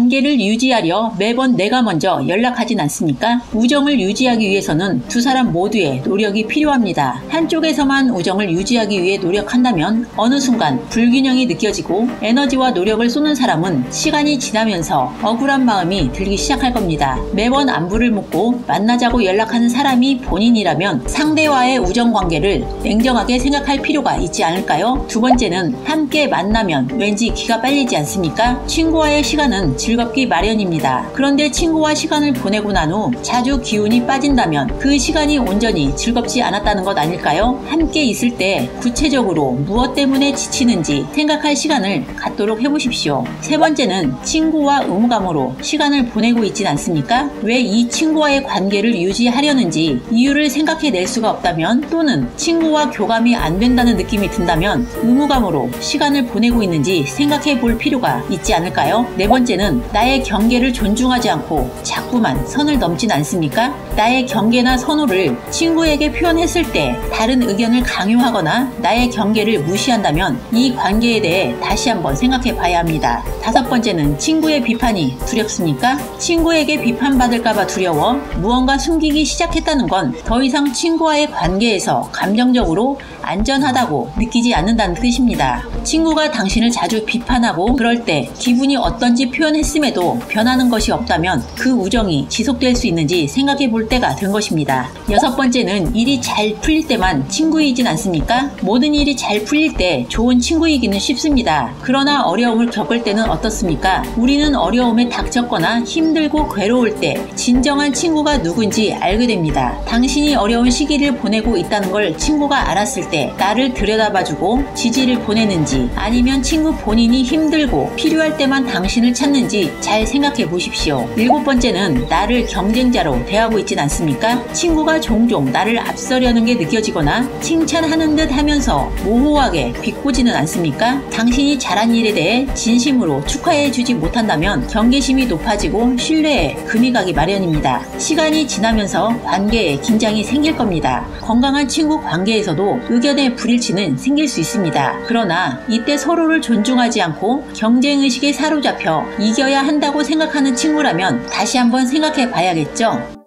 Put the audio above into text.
관계를 유지하려 매번 내가 먼저 연락하진 않습니까? 우정을 유지하기 위해서는 두 사람 모두의 노력이 필요합니다. 한쪽에서만 우정을 유지하기 위해 노력한다면 어느 순간 불균형이 느껴지고 에너지와 노력을 쏟는 사람은 시간이 지나면서 억울한 마음이 들기 시작할 겁니다. 매번 안부를 묻고 만나자고 연락하는 사람이 본인이라면 상대와의 우정 관계를 냉정하게 생각할 필요가 있지 않을까요? 두 번째는 함께 만나면 왠지 기가 빨리지 않습니까? 친구와의 시간은 즐겁기 마련입니다. 그런데 친구와 시간을 보내고 난 후 자주 기운이 빠진다면 그 시간이 온전히 즐겁지 않았다는 것 아닐까요? 함께 있을 때 구체적으로 무엇 때문에 지치는지 생각할 시간을 갖도록 해보십시오. 세 번째는 친구와 의무감으로 시간을 보내고 있진 않습니까? 왜 이 친구와의 관계를 유지하려는지 이유를 생각해낼 수가 없다면, 또는 친구와 교감이 안 된다는 느낌이 든다면 의무감으로 시간을 보내고 있는지 생각해 볼 필요가 있지 않을까요? 네 번째는 나의 경계를 존중하지 않고 자꾸만 선을 넘진 않습니까? 나의 경계나 선호를 친구에게 표현했을 때 다른 의견을 강요하거나 나의 경계를 무시한다면 이 관계에 대해 다시 한번 생각해 봐야 합니다. 다섯 번째는 친구의 비판이 두렵습니까? 친구에게 비판받을까봐 두려워 무언가 숨기기 시작했다는 건 더 이상 친구와의 관계에서 감정적으로 안전하다고 느끼지 않는다는 뜻입니다. 친구가 당신을 자주 비판하고 그럴 때 기분이 어떤지 표현했음에도 변하는 것이 없다면 그 우정이 지속될 수 있는지 생각해 볼 때가 된 것입니다. 여섯 번째는 일이 잘 풀릴 때만 친구이진 않습니까? 모든 일이 잘 풀릴 때 좋은 친구이기는 쉽습니다. 그러나 어려움을 겪을 때는 어떻습니까? 우리는 어려움에 닥쳤거나 힘들고 괴로울 때 진정한 친구가 누군지 알게 됩니다. 당신이 어려운 시기를 보내고 있다는 걸 친구가 알았을 때 나를 들여다봐주고 지지를 보내는지, 아니면 친구 본인이 힘들고 필요할 때만 당신을 찾는지 잘 생각해 보십시오. 일곱 번째는 나를 경쟁자로 대하고 있진 않습니까? 친구가 종종 나를 앞서려는 게 느껴지거나 칭찬하는 듯 하면서 모호하게 비꼬지는 않습니까? 당신이 잘한 일에 대해 진심으로 축하해 주지 못한다면 경계심이 높아지고 신뢰에 금이 가기 마련입니다. 시간이 지나면서 관계에 긴장이 생길 겁니다. 건강한 친구 관계에서도 의견의 불일치는 생길 수 있습니다. 그러나 이때 서로를 존중하지 않고 경쟁의식에 사로잡혀 이겨야 한다고 생각하는 친구라면 다시 한번 생각해 봐야겠죠?